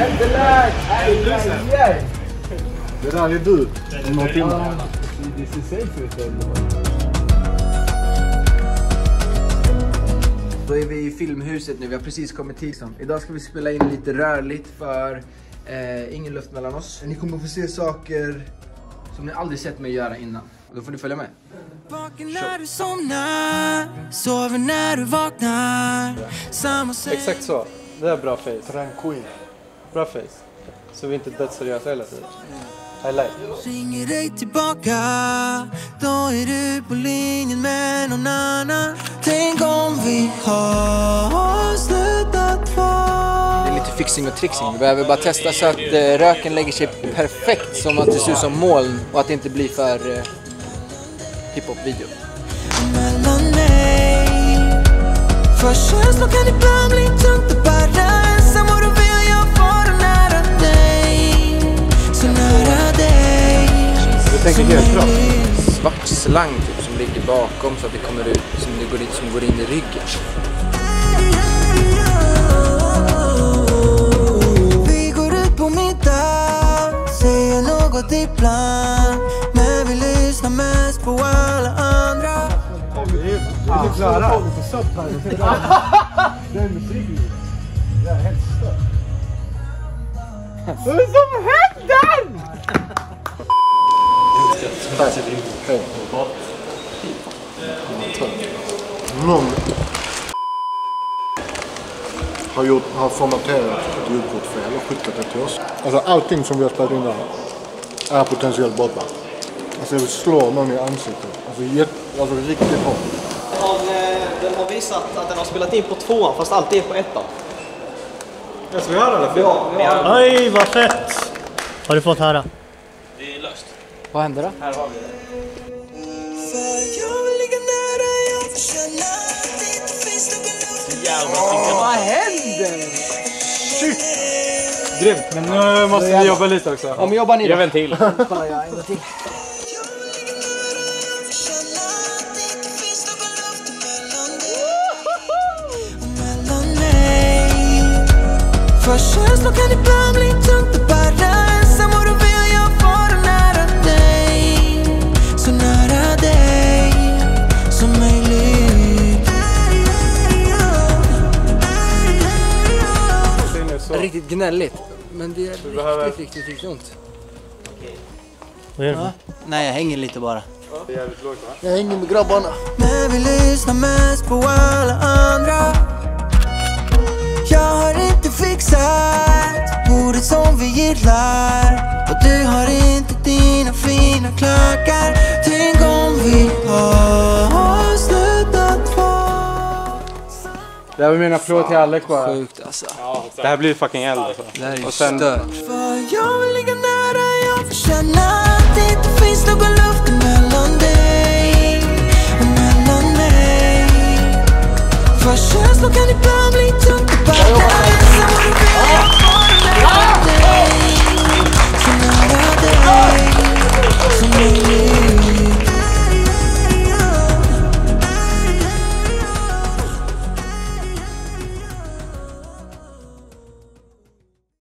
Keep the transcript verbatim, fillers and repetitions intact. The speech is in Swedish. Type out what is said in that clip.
Det där! Aj, aj, aj. Det där är du. Någon timme. Det ser safe ut ändå. Då är vi i filmhuset nu. Vi har precis kommit hit. Idag ska vi spela in lite rörligt för eh, ingen luft mellan oss. Ni kommer få se saker som ni aldrig sett mig göra innan. Då får ni följa med. När du somnar, sover när du vaknar. Exakt så. Det är bra face. Tranquil. Bra face. Så vi inte dött seriösa hela tiden. I like. Ringer dig tillbaka, då är du på linjen med någon annan. Tänk om vi har slutat vara. Det är lite fixing och trixing. Vi behöver bara testa så att eh, röken lägger sig perfekt, som att det ser ut som moln och att det inte blir för eh, hiphop-video. Mellan mig. För känslor kan ibland bli tungt att bära. Ensam och du vill jag vara nära dig. Så nära dig. Jag tänker helt bra. Svart slang typ, som ligger bakom så att det kommer ut, som det går in, som går in i ryggen. Vi går ut på middag, säger något ibland, men vi lyssnar mest på alla andra. Vi är klara. Det är musik. Det är helt stört. Vad är det som händer? Någon har, gjort, har formaterat ett ljudkort fel och skickat det till oss. Alltså allting som vi har spelat in där är potentiellt borta. Alltså jag vill slå någon i ansiktet. Alltså, jätt, alltså riktigt hårt. Den har visat att den har spelat in på tvåan fast alltid är på ettan. Ja, så vi har alla. Ja, vi har. Oj, vad fett! Har du fått höra? Det är löst. Vad händer då? Här har vi det. Vad händer? Shit! Grymt, men nu måste vi jobba lite också. Ja, men jobbar ni då? Gör en till. Kolla, jag en till. För känslor kan ibland bli tungt att bära. Ensam och du vill jag vara nära dig. Så nära dig som möjligt. Riktigt gnälligt. Men det är riktigt, behöver... riktigt, riktigt, riktigt ont. Vad gör du? Ja. Nej, jag hänger lite bara. Det är jävligt lågt, va? Jag hänger med grabbarna. Men vi lyssnar mest på alla andra. Jag har inte fixat bordet som vi gillar. Och du har inte dina fina klackar. Tänk om vi har slutat vara. Det här var min applåd till Alex bara. Sjukt alltså. Det här blir fucking eld alltså. Det här är ju Och sen... stört. För jag vill ligga nära, jag får känna att det inte finns någon luft